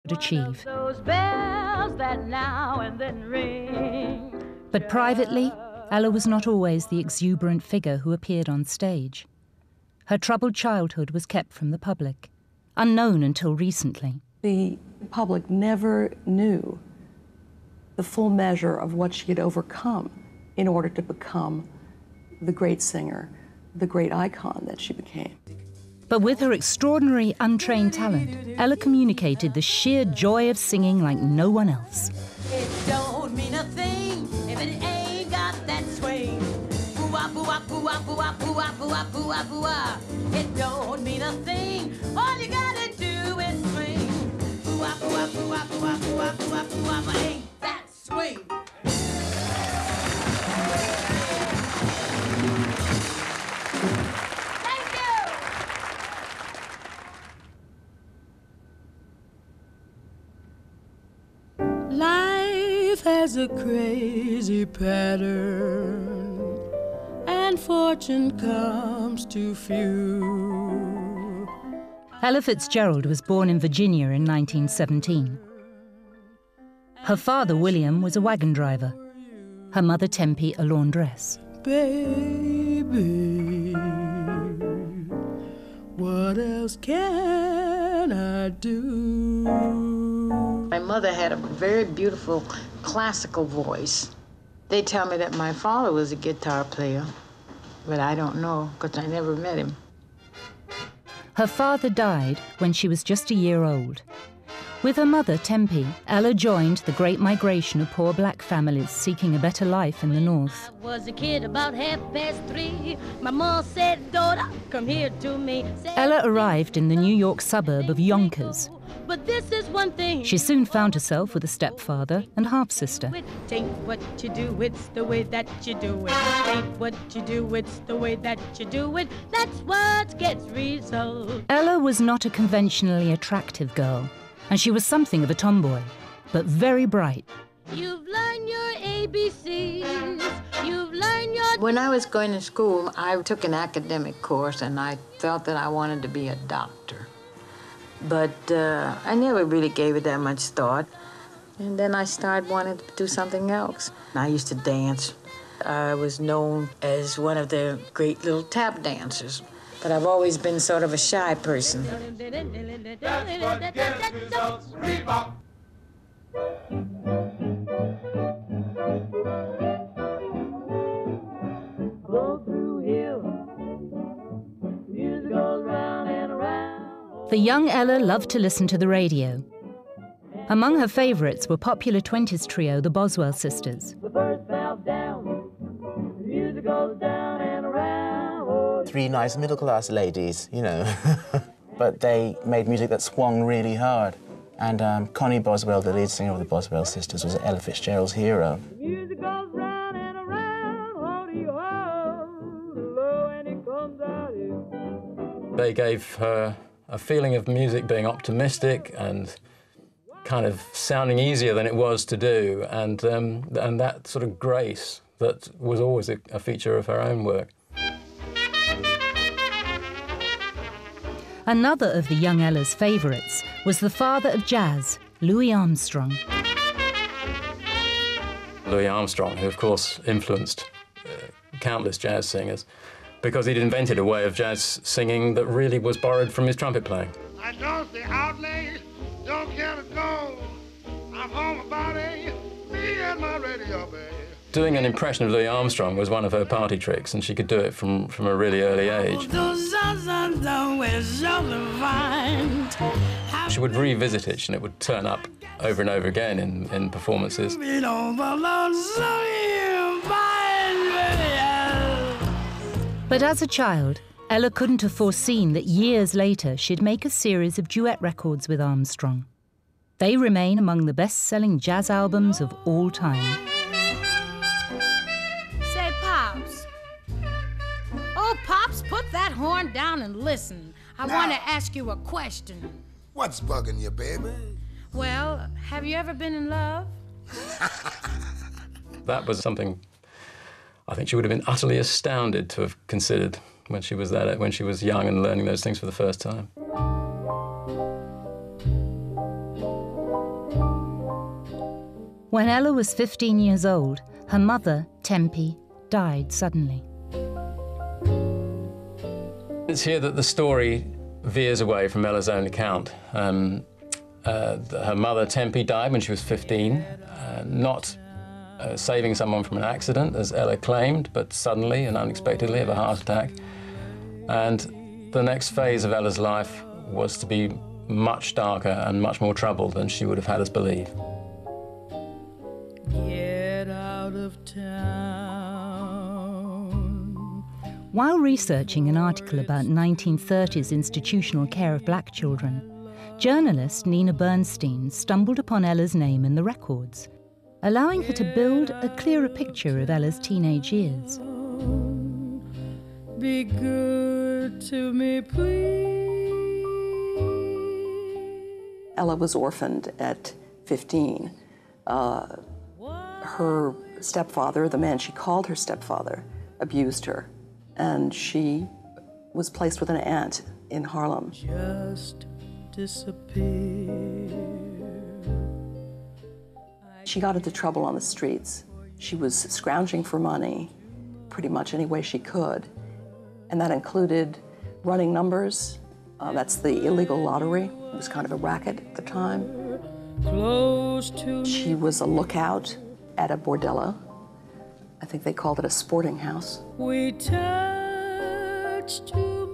achieve. Those bells that now and then ring. But privately, Ella was not always the exuberant figure who appeared on stage. Her troubled childhood was kept from the public, unknown until recently. The public never knew the full measure of what she had overcome in order to become the great singer, the great icon that she became. But with her extraordinary, untrained talent, Ella communicated the sheer joy of singing like no one else. It don't mean a thing if it ain't got that swing. Boo-wah, boo-wah, boo-wah, boo-wah, boo-wah, boo-wah, boo-wah, boo-wah. It don't mean a thing. All you gotta do is swing. Boo-wah, boo-wah, boo-wah, boo-wah, boo-wah, boo-wah, boo-wah, but ain't that swing. Life has a crazy pattern, and fortune comes to few. Ella Fitzgerald was born in Virginia in 1917. Her father, William, was a wagon driver. Her mother, Tempe, a laundress. Baby, what else can I do? My mother had a very beautiful classical voice. They tell me that my father was a guitar player, but I don't know because I never met him. Her father died when she was just a year old. With her mother, Tempe, Ella joined the great migration of poor black families seeking a better life in the North. I was a kid about 3:30. My mom said, "Daughter, come here to me." Ella arrived in the New York suburb of Yonkers. But this is one thing. She soon found herself with a stepfather and half-sister. It ain't what you do, it's the way that you do it. It ain't what you do, it's the way that you do it. That's what gets results. Ella was not a conventionally attractive girl, and she was something of a tomboy, but very bright. You've learned your ABCs. You've learned your... When I was going to school, I took an academic course, and I felt that I wanted to be a doctor. But I never really gave it that much thought. And then I started wanting to do something else. I used to dance. I was known as one of the great little tap dancers. But I've always been sort of a shy person. That's what gets results. Reebok. The young Ella loved to listen to the radio. Among her favourites were popular 20s trio, the Boswell Sisters. Three nice middle-class ladies, you know, but they made music that swung really hard. And Connie Boswell, the lead singer of the Boswell Sisters, was Ella Fitzgerald's hero. They gave her a feeling of music being optimistic and kind of sounding easier than it was to do, and that sort of grace that was always a feature of her own work. Another of the young Ella's favourites was the father of jazz, Louis Armstrong. Louis Armstrong, who of course influenced countless jazz singers, because he'd invented a way of jazz singing that really was borrowed from his trumpet playing. I don't stay out late, don't care to go. I'm home about 8, me and my radio, babe. Doing an impression of Louis Armstrong was one of her party tricks, and she could do it from a really early age. She would revisit it, and it would turn up over and over again in performances. But as a child, Ella couldn't have foreseen that years later she'd make a series of duet records with Armstrong. They remain among the best-selling jazz albums of all time. Say, Pops. Oh, Pops, put that horn down and listen. I want to ask you a question. What's bugging you, baby? Well, have you ever been in love? That was something I think she would have been utterly astounded to have considered when she was young and learning those things for the first time. When Ella was 15 years old, her mother, Tempe, died suddenly. It's here that the story veers away from Ella's own account. Her mother, Tempe, died when she was 15, not saving someone from an accident, as Ella claimed, but suddenly and unexpectedly of a heart attack. And the next phase of Ella's life was to be much darker and much more troubled than she would have had us believe. Get out of town. While researching an article about 1930s institutional care of black children, journalist Nina Bernstein stumbled upon Ella's name in the records, allowing her to build a clearer picture of Ella's teenage years. Be good to me, please. Ella was orphaned at 15. Her stepfather, the man she called her stepfather, abused her, and she was placed with an aunt in Harlem. Just disappear. She got into trouble on the streets. She was scrounging for money pretty much any way she could, and that included running numbers. That's the illegal lottery. It was kind of a racket at the time. Close to She was a lookout at a bordello. I think they called it a sporting house. we touch too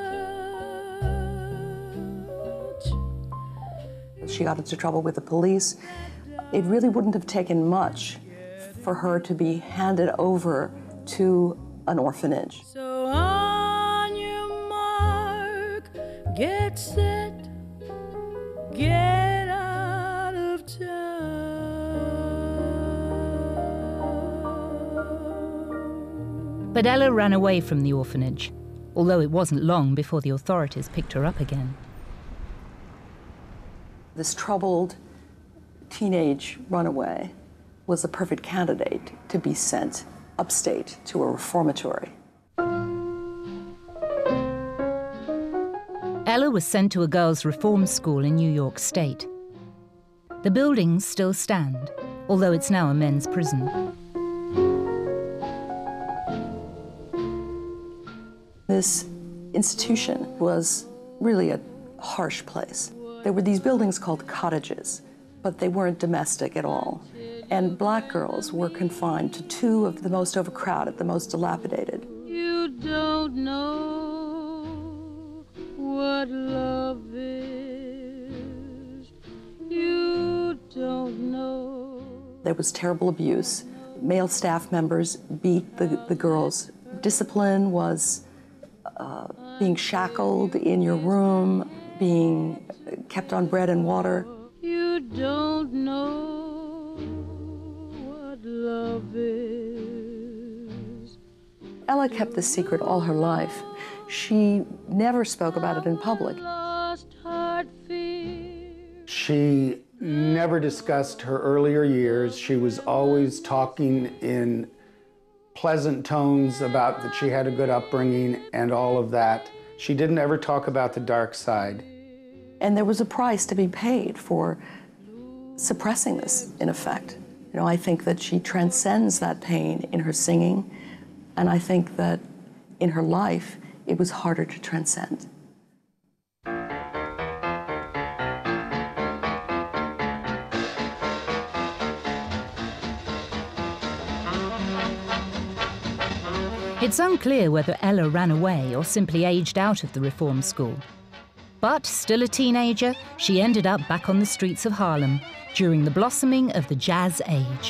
much. She got into trouble with the police. It really wouldn't have taken much for her to be handed over to an orphanage. So on your mark, get set, get out of town. But Ella ran away from the orphanage, although it wasn't long before the authorities picked her up again. This troubled teenage runaway was a perfect candidate to be sent upstate to a reformatory. Ella was sent to a girls' reform school in New York State. The buildings still stand, although it's now a men's prison. This institution was really a harsh place. There were these buildings called cottages, but they weren't domestic at all. And black girls were confined to two of the most overcrowded, the most dilapidated. You don't know what love is. You don't know. There was terrible abuse. Male staff members beat the girls. Discipline was being shackled in your room, being kept on bread and water. You don't know what love is. Ella kept this secret all her life. She never spoke about it in public. Lost heart fear. She never discussed her earlier years. She was always talking in pleasant tones about that she had a good upbringing and all of that. She didn't ever talk about the dark side. And there was a price to be paid for suppressing this, in effect. You know, I think that she transcends that pain in her singing, and I think that in her life, it was harder to transcend. It's unclear whether Ella ran away or simply aged out of the reform school. But still a teenager, she ended up back on the streets of Harlem during the blossoming of the jazz age.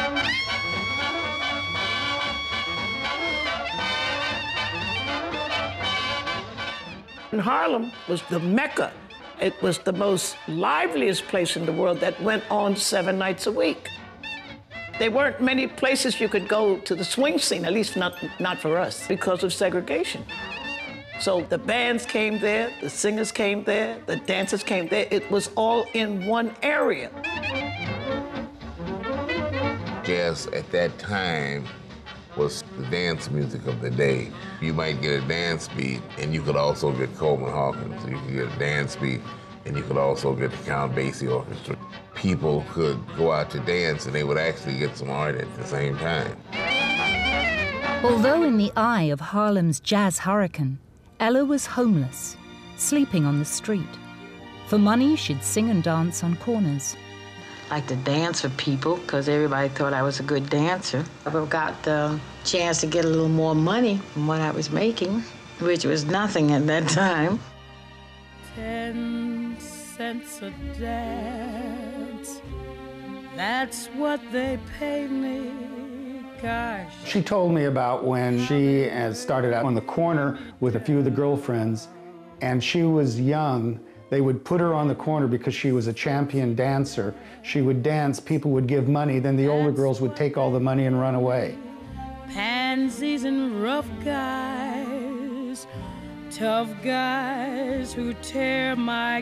And Harlem was the Mecca. It was the most liveliest place in the world that went on 7 nights a week. There weren't many places you could go to the swing scene, at least not for us, because of segregation. So the bands came there, the singers came there, the dancers came there. It was all in one area. Jazz at that time was the dance music of the day. You might get a dance beat, and you could also get Coleman Hawkins. You could get a dance beat, and you could also get the Count Basie Orchestra. people could go out to dance and they would actually get some art at the same time. Although in the eye of Harlem's jazz hurricane, Ella was homeless, sleeping on the street. For money, she'd sing and dance on corners. I like to dance for people because everybody thought I was a good dancer. I got the chance to get a little more money from what I was making, which was nothing at that time. 10 cents a dance, that's what they pay me, gosh. She told me about when she started out on the corner with a few of the girlfriends, and she was young. They would put her on the corner because she was a champion dancer. She would dance, people would give money, then the older girls would take all the money and run away. Pansies and rough guys, tough guys who tear my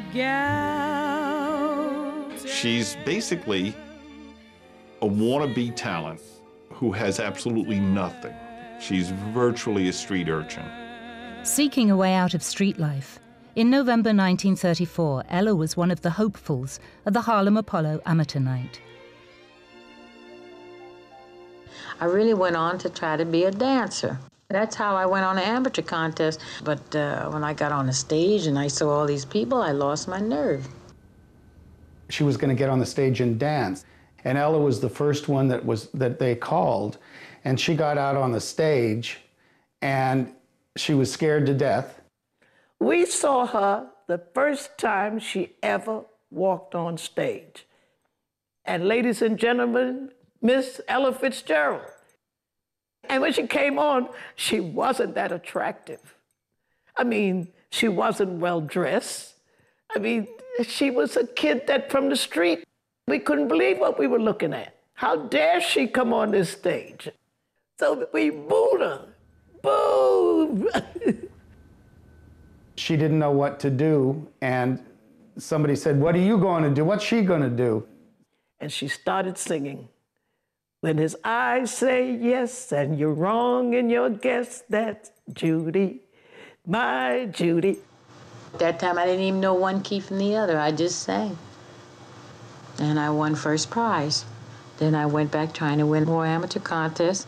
gowns. She's basically a wannabe talent who has absolutely nothing. She's virtually a street urchin. Seeking a way out of street life, in November 1934, Ella was one of the hopefuls at the Harlem Apollo Amateur Night. I really went on to try to be a dancer. That's how I went on an amateur contest. But when I got on the stage and I saw all these people, I lost my nerve. She was going to get on the stage and dance, and Ella was the first one that they called, and she got out on the stage, and she was scared to death. We saw her the first time she ever walked on stage. And ladies and gentlemen, Miss Ella Fitzgerald. And when she came on, she wasn't that attractive. I mean, she wasn't well dressed. I mean, she was a kid that from the street. We couldn't believe what we were looking at. How dare she come on this stage? So we booed her. Boo! She didn't know what to do, and somebody said, "What are you going to do? What's she going to do?" And she started singing. When his eyes say yes, and you're wrong in your guess, that's Judy, my Judy. That time I didn't even know one key from the other. I just sang. And I won first prize. Then I went back trying to win more amateur contests.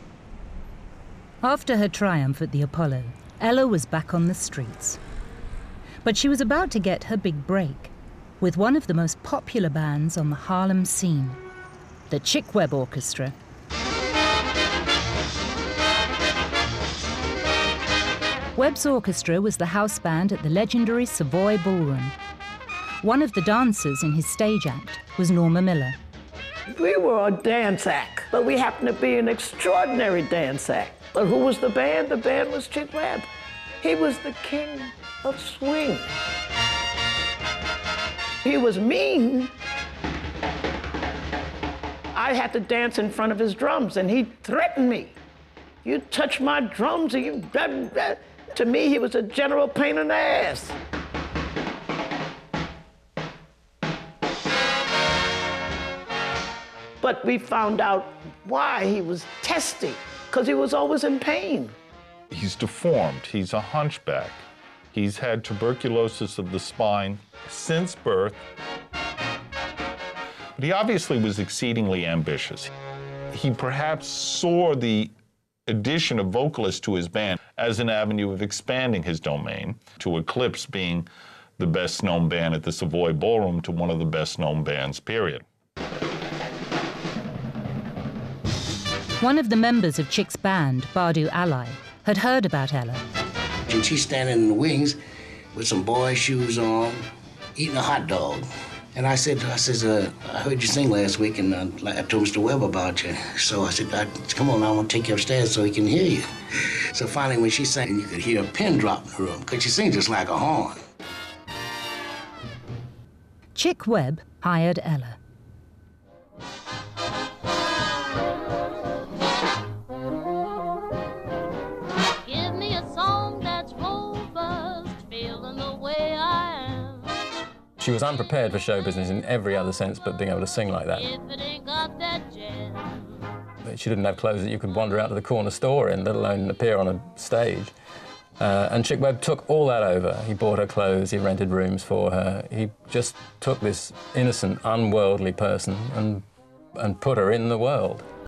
After her triumph at the Apollo, Ella was back on the streets. But she was about to get her big break with one of the most popular bands on the Harlem scene, the Chick Webb Orchestra. Webb's orchestra was the house band at the legendary Savoy Ballroom. One of the dancers in his stage act was Norma Miller. We were a dance act, but we happened to be an extraordinary dance act. But who was the band? The band was Chick Webb. He was the king of swing. He was mean. I had to dance in front of his drums, and he threatened me. You touch my drums, and you... To me, he was a general pain in the ass. But we found out why he was testy, because he was always in pain. He's deformed. He's a hunchback. He's had tuberculosis of the spine since birth. But he obviously was exceedingly ambitious. He perhaps saw the addition of vocalists to his band as an avenue of expanding his domain, to eclipse being the best-known band at the Savoy Ballroom to one of the best-known bands, period. One of the members of Chick's band, Badu Ali, had heard about Ella. And she's standing in the wings with some boy shoes on, eating a hot dog. And I said, I heard you sing last week, and I told Mr. Webb about you. So I said, come on, I want to take you upstairs so he can hear you. So finally, when she sang, you could hear a pin drop in the room, because she sings just like a horn. Chick Webb hired Ella. Give me a song that's robust, feeling the way I am. She was unprepared for show business in every other sense but being able to sing like that. If it ain't got that jam. She didn't have clothes that you could wander out to the corner store in, let alone appear on a stage. And Chick Webb took all that over. He bought her clothes, he rented rooms for her. He just took this innocent, unworldly person and put her in the world.